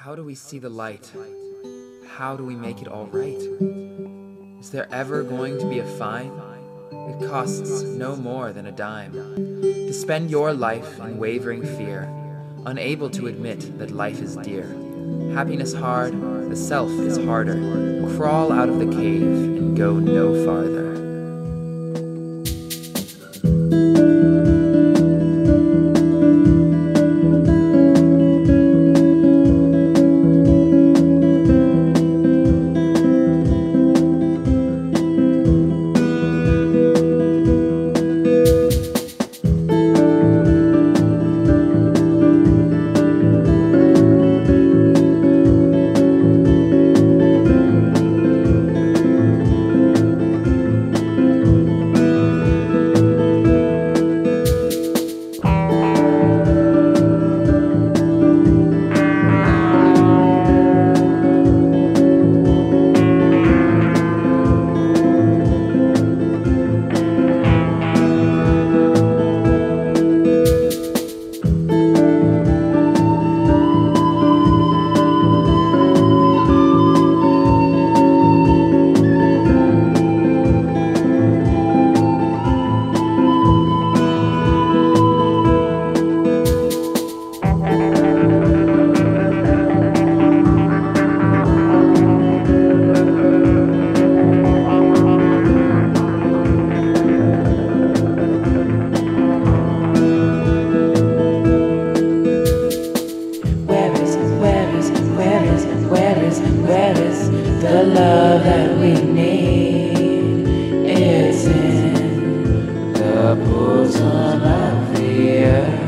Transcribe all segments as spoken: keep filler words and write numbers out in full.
How do we see the light? How do we make it all right? Is there ever going to be a fine? It costs no more than a dime to spend your life in wavering fear, unable to admit that life is dear. Happiness hard, the self is harder. Crawl out of the cave and go no farther. Where is the love that we need? It's in the bosom of the earth.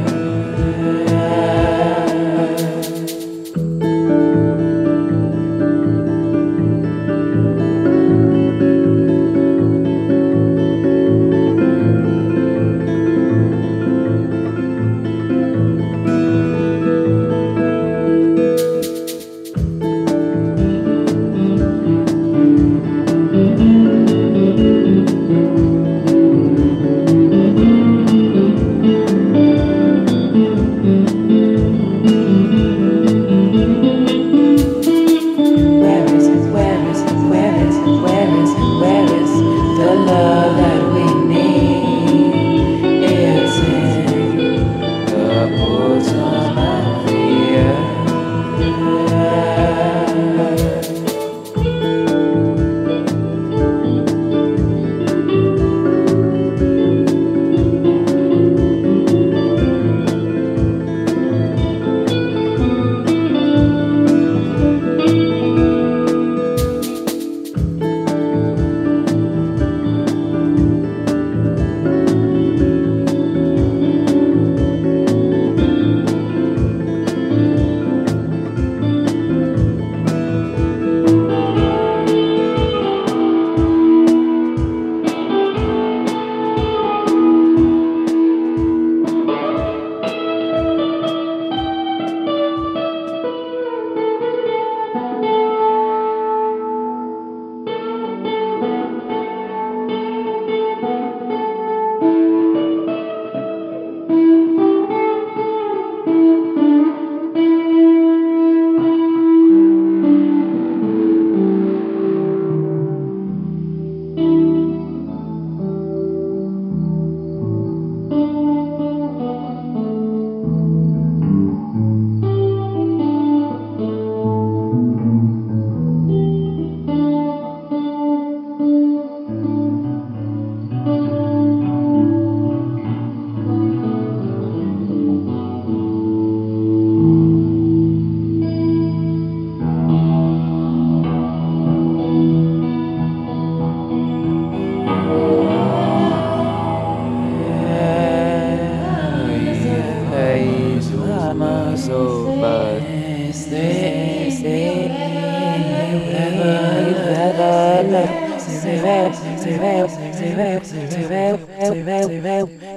Stay